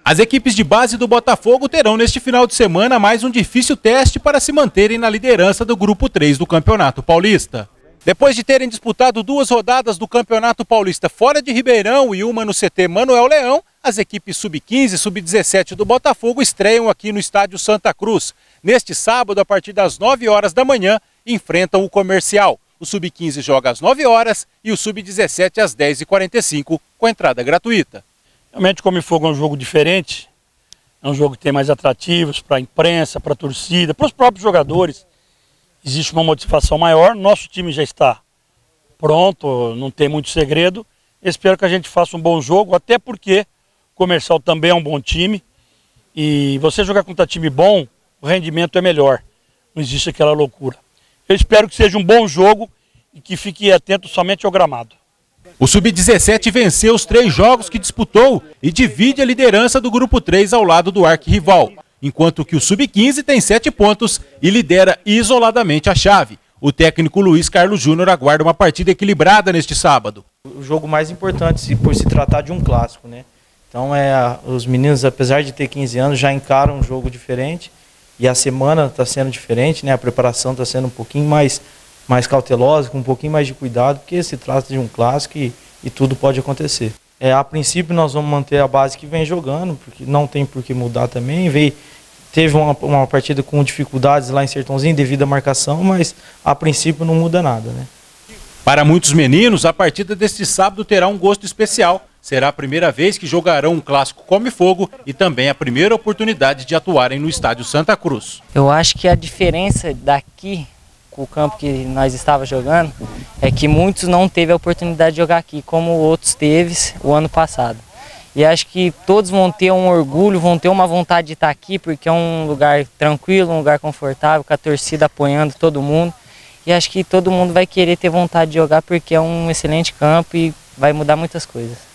As equipes de base do Botafogo terão neste final de semana mais um difícil teste para se manterem na liderança do Grupo 3 do Campeonato Paulista. Depois de terem disputado 2 rodadas do Campeonato Paulista fora de Ribeirão e uma no CT Manuel Leão, as equipes sub-15 e sub-17 do Botafogo estreiam aqui no Estádio Santa Cruz. Neste sábado, a partir das 9 horas da manhã, enfrentam o Comercial. O sub-15 joga às 9 horas e o sub-17 às 10h45, com entrada gratuita. Realmente o Come Fogo é um jogo diferente, é um jogo que tem mais atrativos para a imprensa, para a torcida, para os próprios jogadores. Existe uma motivação maior, nosso time já está pronto, não tem muito segredo. Espero que a gente faça um bom jogo, até porque o Comercial também é um bom time. E você jogar contra time bom, o rendimento é melhor, não existe aquela loucura. Eu espero que seja um bom jogo e que fique atento somente ao gramado. O Sub-17 venceu os 3 jogos que disputou e divide a liderança do Grupo 3 ao lado do arquirrival, enquanto que o Sub-15 tem 7 pontos e lidera isoladamente a chave. O técnico Luiz Carlos Júnior aguarda uma partida equilibrada neste sábado. O jogo mais importante por se tratar de um clássico, né? Então os meninos, apesar de ter 15 anos, já encaram um jogo diferente e a semana está sendo diferente, né? A preparação está sendo um pouquinho mais cautelosa, com um pouquinho mais de cuidado, porque se trata de um clássico e tudo pode acontecer. A princípio nós vamos manter a base que vem jogando, porque não tem por que mudar também. Teve uma partida com dificuldades lá em Sertãozinho devido à marcação, mas a princípio não muda nada, né? Para muitos meninos, a partida deste sábado terá um gosto especial. Será a primeira vez que jogarão um clássico Come Fogo e também a primeira oportunidade de atuarem no Estádio Santa Cruz. Eu acho que a diferença daqui com o campo que nós estávamos jogando é que muitos não teve a oportunidade de jogar aqui, como outros teve o ano passado. E acho que todos vão ter um orgulho, vão ter uma vontade de estar aqui, porque é um lugar tranquilo, um lugar confortável, com a torcida apoiando todo mundo. E acho que todo mundo vai querer ter vontade de jogar, porque é um excelente campo e vai mudar muitas coisas.